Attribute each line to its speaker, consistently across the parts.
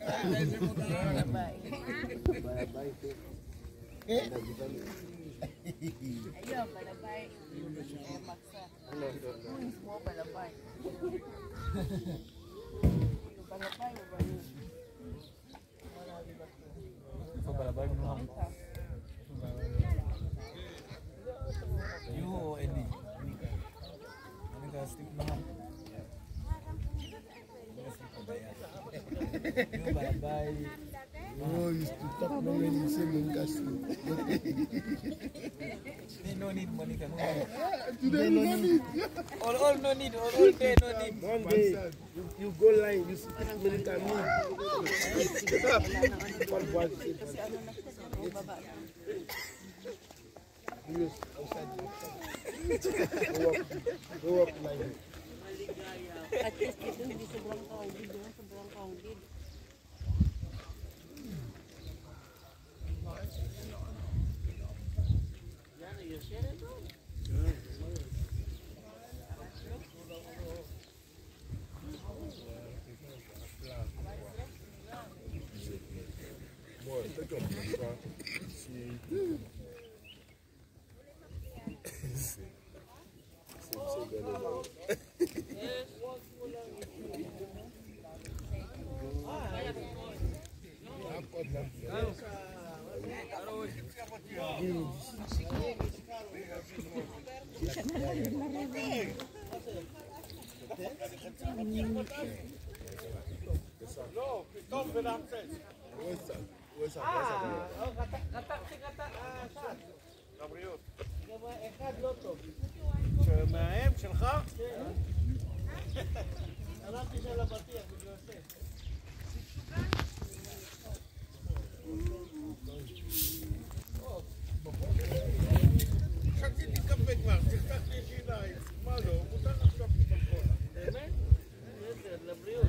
Speaker 1: Ayun, balabay. Maksa. Tulis mo, balabay. Balabay, balabay.
Speaker 2: Balabay mo naman. Yo, Eddie. Ano ka, stick naman. Yo, balabay.
Speaker 3: Oh, you used to talk no when you say Mungaslu.
Speaker 2: No need money, can
Speaker 3: Today no need.
Speaker 2: all no need, all day no need.
Speaker 3: One day, you go line, you speak American need. What was it? Yes, outside. Go up line.
Speaker 1: At least ito hindi sobrang kaugid. Sobrang kaugid.
Speaker 4: לא, פתאום ולהמצץ. אחד. לבריאות. אחד לא טוב. שמהם, שלך? הלכתי של הבטיח בגלל זה. שתיתי קפה כבר, תפתח לי שיניים. מה לא? מותר עכשיו תפתחון. באמת? לבריאות.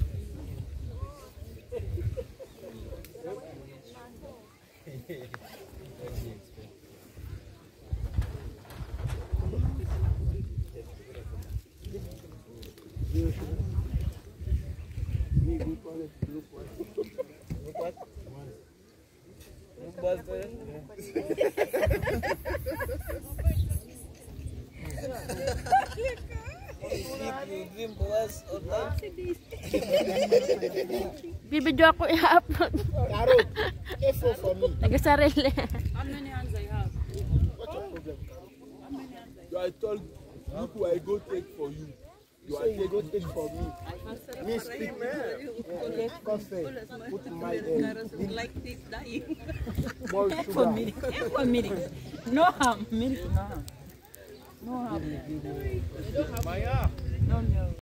Speaker 5: Bibidyo ako i-upload.
Speaker 3: Carol, careful for me.
Speaker 5: Nagasarili.
Speaker 1: How many hands I have?
Speaker 3: What's your problem, Carol? I told you I go take for you. You are say you go take for me. Me speak, take coffee, put my
Speaker 1: Like this dying.
Speaker 3: more sugar.
Speaker 1: For milk. No harm. Milk, no harm. No harm.
Speaker 4: Maya.
Speaker 1: No, no.